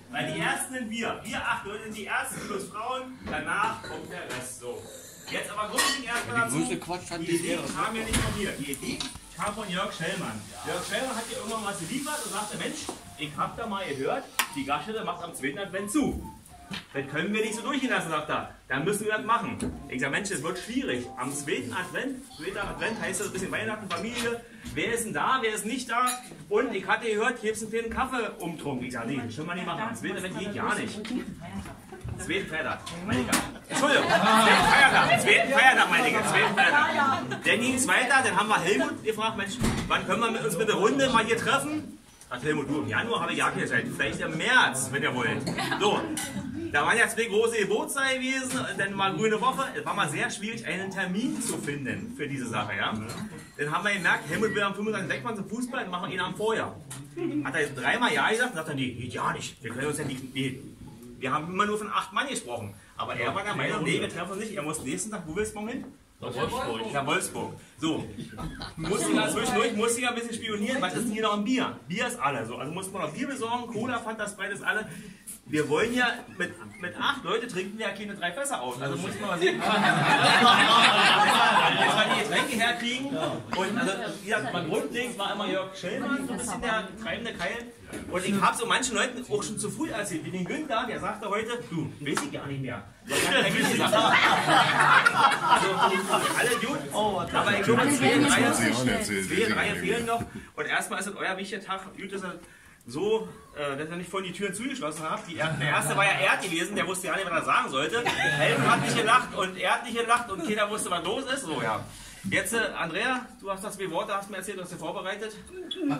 Weil die Ersten sind wir. Wir 8 Leute sind die Ersten plus Frauen. Danach kommt der Rest. So. Jetzt aber grundlegend erstmal dazu. Die Idee kam ja nicht von mir. Die Idee kam von Jörg Schellmann. Jörg Schellmann hat hier irgendwann was geliefert und sagte, Mensch, ich hab da mal gehört, die Gaststätte macht am 2. Advent zu. Das können wir nicht so durchgehen lassen, sagt er. Dann müssen wir das machen. Ich sage, Mensch, das wird schwierig. Am 2. Advent heißt das ein bisschen Weihnachten, Familie. Wer ist denn da, wer ist nicht da? Und ich hatte gehört, hier ist ein kleinen Kaffeeumtrunk. Ich sage, nee, das können wir nicht machen. Am 2. Advent geht gar nicht. 2. Feiertag, meine ich. Entschuldigung, 2. Feiertag, 2. Feiertag, meine ich. 2. Feiertag. Dann ging es weiter, dann haben wir Helmut gefragt, Mensch, wann können wir uns mit der Runde mal hier treffen? Sagt Helmut, du, im Januar habe ich ja keine Zeit, vielleicht im März, wenn ihr wollt. So, da waren ja 2 große Geburtstage gewesen, dann mal grüne Woche. Es war mal sehr schwierig, einen Termin zu finden für diese Sache, ja. Dann haben wir gemerkt, Helmut will am 25. weg zum Fußball, dann machen wir ihn am Vorjahr. Hat er jetzt 3-mal Ja gesagt, und sagt er, nee, geht ja nicht, wir können uns ja nicht, nee. Wir haben immer nur von 8 Mann gesprochen. Aber er war der Meinung, nee, wir treffen uns nicht, er muss nächsten Tag, wo willst du morgen hin? Nach Wolfsburg. Nach Wolfsburg. So, zwischendurch musste ich ein bisschen spionieren. Was ist denn hier noch ein Bier? Bier ist alle. So, also mussten wir noch Bier besorgen, Cola, Fanta, Sprite ist alle. Wir wollen ja, mit 8 Leute trinken wir ja keine 3 Fässer aus. Also muss man mal sehen, dass wir die Getränke herkriegen. Und also, wie gesagt, mein Grundding war immer Jörg Schellmann, so ein bisschen der treibende Keil. Und ich habe so manchen Leuten auch schon zu früh erzählt, wie den Günther, der sagte heute, du, weiß ich gar nicht mehr. Alle gut, aber ich glaube, 2 Reihe fehlen noch. Und erstmal ist es euer wichtiger Tag, gut, dass ihr so, dass ihr nicht vorhin die Türen zugeschlossen habt. Der erste war ja Erd gewesen, der wusste ja nicht, was er sagen sollte. Helmut hat nicht gelacht und er hat nicht gelacht und keiner wusste, was los ist. So, ja. Jetzt, Andrea, du hast das 2 Worte, hast mir erzählt, du hast dir vorbereitet. Du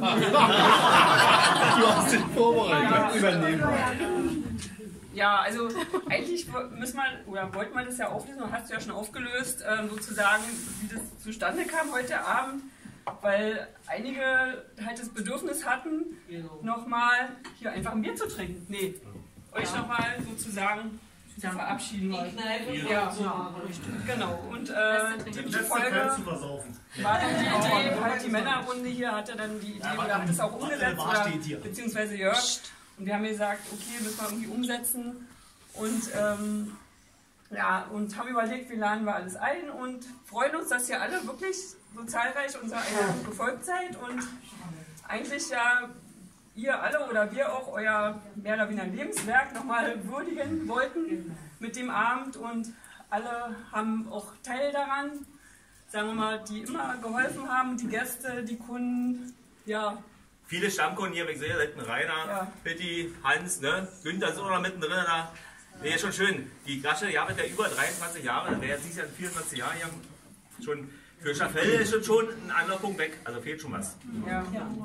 hast dich vorbereitet. Übernehmen. Ja, also eigentlich müssen wir, oder wollten wir das ja auflösen, und hast du ja schon aufgelöst, sozusagen, wie das zustande kam heute Abend, weil einige halt das Bedürfnis hatten, nochmal hier einfach ein Bier zu trinken. Nee, euch nochmal sozusagen zu verabschieden. Ja, genau. Und die Folge war dann die Idee, halt die Männerrunde hier hatte dann die Idee, oder hat es auch umgesetzt, oder, beziehungsweise Jörg. Und wir haben gesagt, okay, müssen wir irgendwie umsetzen. Und ja, und haben überlegt, wie laden wir alles ein und freuen uns, dass ihr alle wirklich so zahlreich unserer Einladung gefolgt seid und eigentlich ja ihr alle oder wir auch euer mehr oder weniger Lebenswerk nochmal würdigen wollten mit dem Abend und alle haben auch Teil daran, sagen wir mal, die immer geholfen haben, die Gäste, die Kunden, ja. Viele Stammkunden hier, ich sehe, da hinten Rainer, ja. Pitti, Hans, ne? Günther ist auch noch mittendrin da. Nee, ist schon schön. Die Gaststätte, die arbeitet ja über 23 Jahre, der jetzt dieses Jahr 24 Jahre schon. Für Schafelde ist schon ein Anlaufpunkt weg, also fehlt schon was. Ja.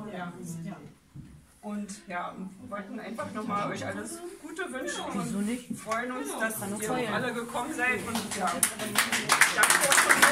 Und ja, wollten einfach nochmal euch alles Gute wünschen und freuen uns, dass ihr alle gekommen seid und ja, danke euch von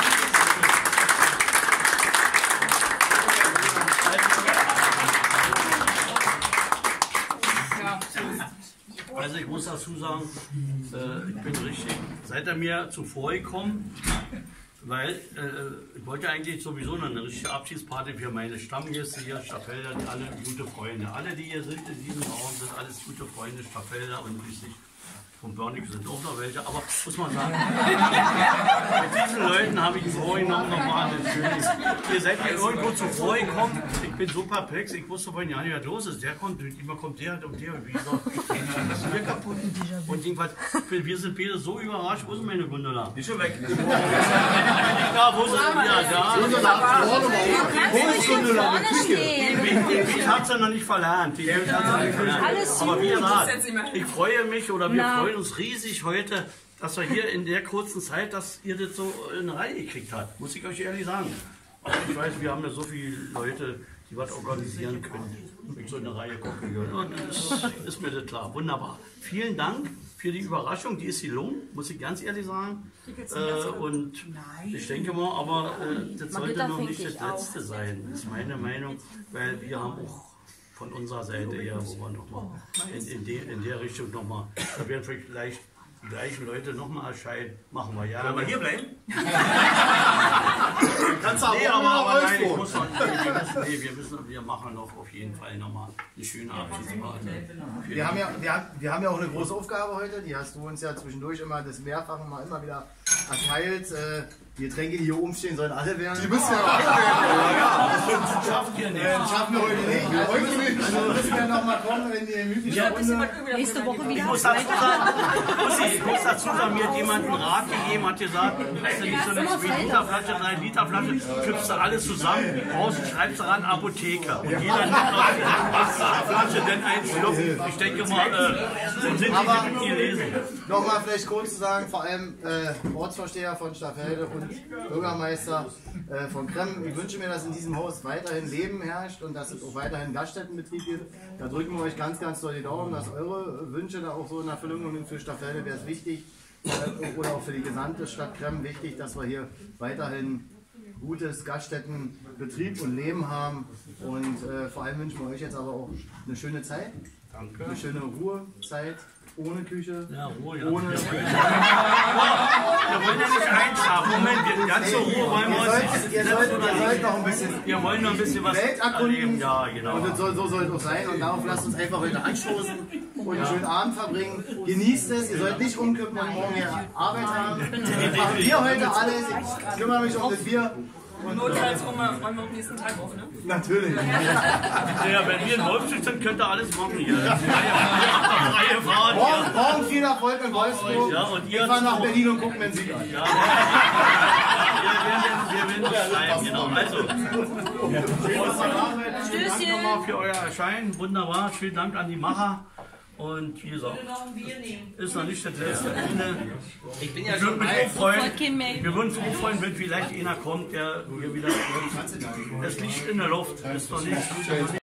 Also ich muss dazu sagen, ich bin richtig, seid ihr mir zuvor gekommen, weil ich wollte eigentlich sowieso noch eine richtige Abschiedsparty für meine Stammgäste hier, Staffelder, alle gute Freunde. Alle, die hier sind in diesem Raum, sind alles gute Freunde, Staffelder und schließlich von Börnig sind auch noch welche. Aber muss man sagen, mit diesen Leuten habe ich vorhin noch mal ein schönes. Ihr seid mir irgendwo zuvor gekommen, ich bin so perplex, ich wusste vorhin ja nicht, was los ist. Der kommt, immer kommt der und der, wie gesagt, das ist mir kaputt. Und jedenfalls, wir sind beide so überrascht, wo ist meine Gundula? Die ist schon weg. Ja, wo ist sie? Ja, da. Wo ist Gundula? Ich habe es ja noch nicht verlernt. Aber wie gesagt, ich freue mich oder wir freuen uns riesig heute, dass wir hier in der kurzen Zeit, dass ihr das so in eine Reihe gekriegt habt. Muss ich euch ehrlich sagen. Ich weiß, wir haben ja so viele Leute, die was organisieren können, mit so einer Reihe gucken können. Und das ist mir das klar. Wunderbar. Vielen Dank für die Überraschung, die ist gelungen, muss ich ganz ehrlich sagen. Und ich denke mal, aber das sollte noch nicht das Letzte sein. Das ist meine Meinung, weil wir haben auch von unserer Seite her, wo wir nochmal in der Richtung nochmal, da werden vielleicht die gleichen Leute nochmal erscheinen, machen wir ja. Sollen wir hier bleiben? Kannst du aber nein, ich muss noch, wir machen noch auf jeden Fall nochmal eine schöne Abschiedsparty. Wir haben ja auch eine große Aufgabe heute, die hast du uns ja zwischendurch immer das Mehrfache immer wieder erteilt. Die Getränke, die hier oben stehen, sollen alle werden. Die müssen ja alle werden. Ja, das schaffen wir nicht. Das schaffen wir heute nicht. Heute nicht. Also müssen wir nochmal kommen, wenn die gemütliche Runde. Nächste Woche wieder. Ich muss dazu sagen, mir hat jemand einen Rat gegeben, hat gesagt, weißt du, nicht so eine 2-Liter-Flasche, 3-Liter-Flasche, kippst du alles zusammen, draußen schreibst du ran Apotheker. Und jeder nimmt aus der Flasche dann einen Schluck. Ich denke mal, dann sind die mit dir lesen. Nochmal vielleicht kurz zu sagen, vor allem Ortsvorsteher von Staffelder und Bürgermeister von Kremm. Ich wünsche mir, dass in diesem Haus weiterhin Leben herrscht und dass es auch weiterhin Gaststättenbetrieb gibt. Da drücken wir euch ganz, ganz doll die Daumen, dass eure Wünsche da auch so in Erfüllung kommen. Für Staffelder wäre es wichtig, oder auch für die gesamte Stadt Kremm wichtig, dass wir hier weiterhin gutes Gaststättenbetrieb und Leben haben. Und vor allem wünschen wir euch jetzt aber auch eine schöne Zeit. Danke. Eine schöne Ruhezeit. Ohne Küche. Ja, Ruhe, ja. Ohne Wir wollen ja nicht einschlafen. Moment, ganz zur Ruhe wollen wir uns nicht. Ihr sollt noch ein bisschen. Wir wollen noch ein bisschen was Welt erkunden. Ja, genau. Und so soll es auch sein. Und darauf lasst uns einfach heute anstoßen und einen schönen Abend verbringen. Genießt es. Ihr sollt nicht umkippen und morgen hier Arbeit haben. Machen wir heute alles. Ich kümmere mich um das Bier. Notfalls räumen wir am nächsten Tag auf, ne? Natürlich. Ja, wenn wir in Wolfsburg sind, könnt ihr alles machen hier. Freie Fahrt. Morgen viel Erfolg in Wolfsburg. Ja, und ihr wir fahren nach Berlin und gucken den Sieg an. Ja. Wir werden uns schreiben, genau. Also, Dank nochmal für euer Erscheinen. Wunderbar. Vielen Dank an die Macher. Und wie gesagt, ist noch nicht das letzte Ende. Ich bin ja schon wir würden uns auch freuen, wenn vielleicht einer kommt, der hier wieder. Das liegt in der Luft. Ist doch nicht.